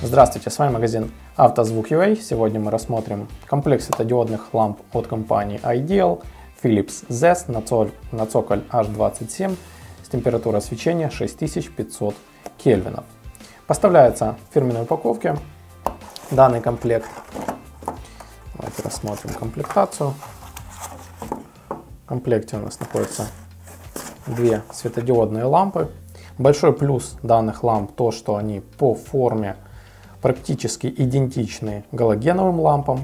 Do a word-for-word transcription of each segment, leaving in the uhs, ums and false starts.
Здравствуйте, с вами магазин Автозвук.ua. Сегодня мы рассмотрим комплект светодиодных ламп от компании Ideal Philips Zest на, цоль, на цоколь эйч двадцать семь с температурой свечения шесть тысяч пятьсот кельвинов. Поставляется в фирменной упаковке данный комплект. Давайте рассмотрим комплектацию. В комплекте у нас находятся две светодиодные лампы. Большой плюс данных ламп то, что они по форме практически идентичны галогеновым лампам.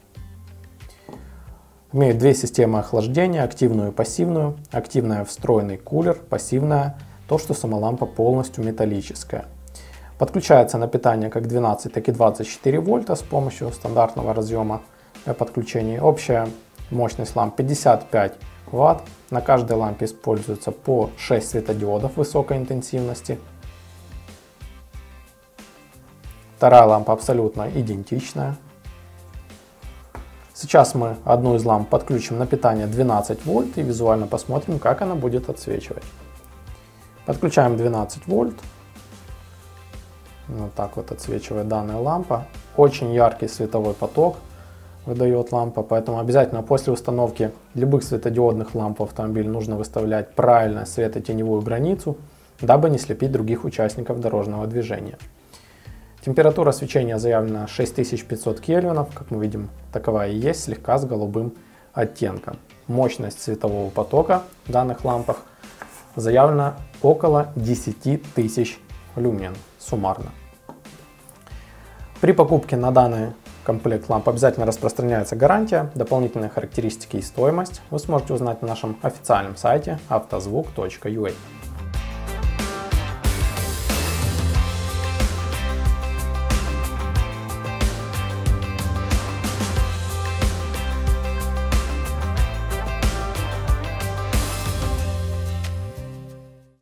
Имеют две системы охлаждения, активную и пассивную. Активная — встроенный кулер, пассивная — то, что сама лампа полностью металлическая. Подключается на питание как двенадцать, так и двадцать четыре вольта с помощью стандартного разъема для подключения. Общая мощность ламп пятьдесят пять ватт. На каждой лампе используется по шесть светодиодов высокой интенсивности. Вторая лампа абсолютно идентичная. Сейчас мы одну из ламп подключим на питание двенадцать вольт и визуально посмотрим, как она будет отсвечивать. Подключаем двенадцать вольт. Вот так вот отсвечивает данная лампа. Очень яркий световой поток выдает лампа, поэтому обязательно после установки любых светодиодных ламп в автомобиль нужно выставлять правильно светотеневую границу, дабы не слепить других участников дорожного движения. Температура свечения заявлена шесть тысяч пятьсот кельвинов, как мы видим, такова и есть, слегка с голубым оттенком. Мощность светового потока в данных лампах заявлена около десяти тысяч люмен суммарно. При покупке на данный комплект ламп обязательно распространяется гарантия, дополнительные характеристики и стоимость вы сможете узнать на нашем официальном сайте автозвук точка ю а.